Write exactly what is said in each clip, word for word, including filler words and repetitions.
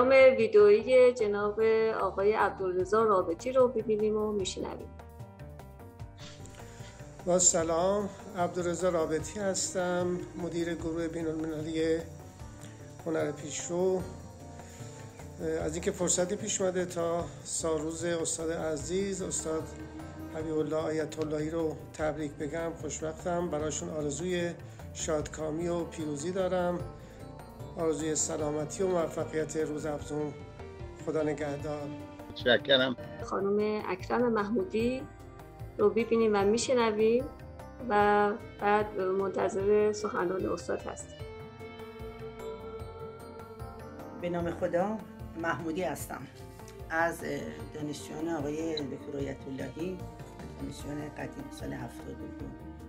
پیام ویدئویی جناب آقای عبدالرضا رابطی رو ببینیم و میشنویم. با سلام، عبدالرضا رابطی هستم، مدیر گروه بین‌المللی هنر پیشرو. از اینکه فرصتی پیش اومده تا سالروز استاد عزیز استاد حبیب الله آیت اللهی رو تبریک بگم، خوشوقتم. براشون آرزوی شادکامی و پیروزی دارم، آرزوی سلامتی و موفقیت روزافزون. خدا نگهدار. متشکرم. خانم اکرم محمودی رو ببینیم و میشنویم و بعد منتظر سخنران استاد هستیم. به نام خدا، محمودی هستم از دانشجویان آقای دکتر آیت اللهی، دانشجویان قدیم سال هفتاد و دو.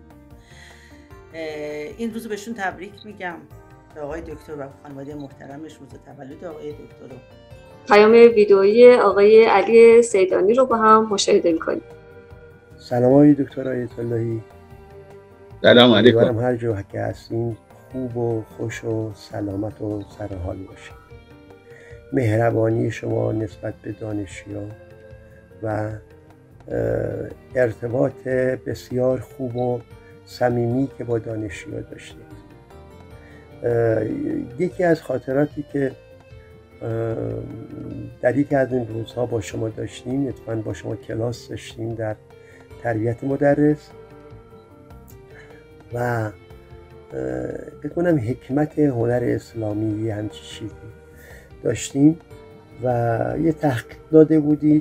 این روز بهشون تبریک میگم، به آقای دکتر و خانواده محترمش، روز تولد آقای دکتر رو. پیام ویدئویی آقای علی سیدانی رو با هم مشاهده میکنیم. سلام آقای دکتر آیت اللهی. سلام علیکم. امیدوارم هر جا که هستین خوب و خوش و سلامت و سرحال باشید. مهربانی شما نسبت به دانشجویان و ارتباط بسیار خوب و صمیمی که با دانشجویان داشتید. یکی از خاطراتی که در یکی از این روزها با شما داشتیم، اتفاقاً با شما کلاس داشتیم در تربیت مدرس و بکنم حکمت هنر اسلامی همچی چیزی داشتیم و یه تحقیق داده بودید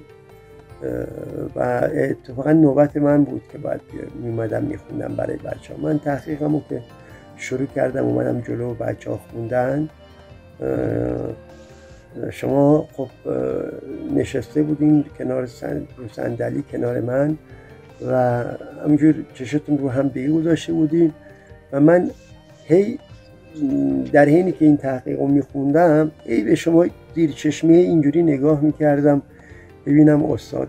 و اتفاقا نوبت من بود که باید میمدم میخوندم برای بچه ها. من تحقیقمو که شروع کردم اومدم جلو بچه ها خوندن، شما خب نشسته بودین کنار صندلی کنار من و همینجور چشتون رو هم دیگه گذاشته بودین و من هی در حینی که این تحقیق رو میخوندم هی به شما زیر چشمی اینجوری نگاه میکردم ببینم استاد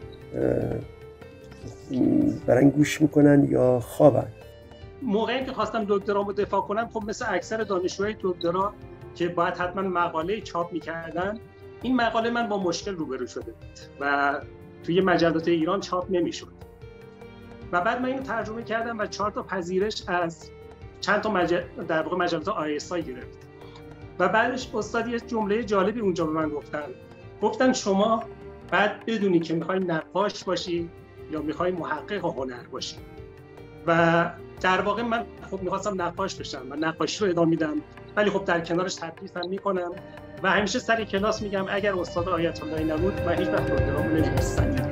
برن گوش میکنن یا خوابن. موقعی که خواستم دکترامو دفاع کنم، خب مثل اکثر دانشجوهای دکترا که باید حتما مقاله چاپ میکردن، این مقاله من با مشکل روبرو شده بود و توی مجلات ایران چاپ نمیشد و بعد من اینو ترجمه کردم و چهار تا پذیرش از چند تا مجل... در واقع مجلات آی اس آی گرفت و بعدش استاد یه جمله جالبی اونجا به من گفتن گفتن شما بعد بدونی که میخوای نقاش باشی یا میخوای محقق هنر باشی و در واقع من خب میخواستم نقاش بشم و نقاشی رو ادامه میدم، ولی خب در کنارش تدریس هم میکنم و همیشه سر کلاس میگم اگر استاد آیت اللهی نبود من هیچ وقت دکترامو نمی‌گرفتم.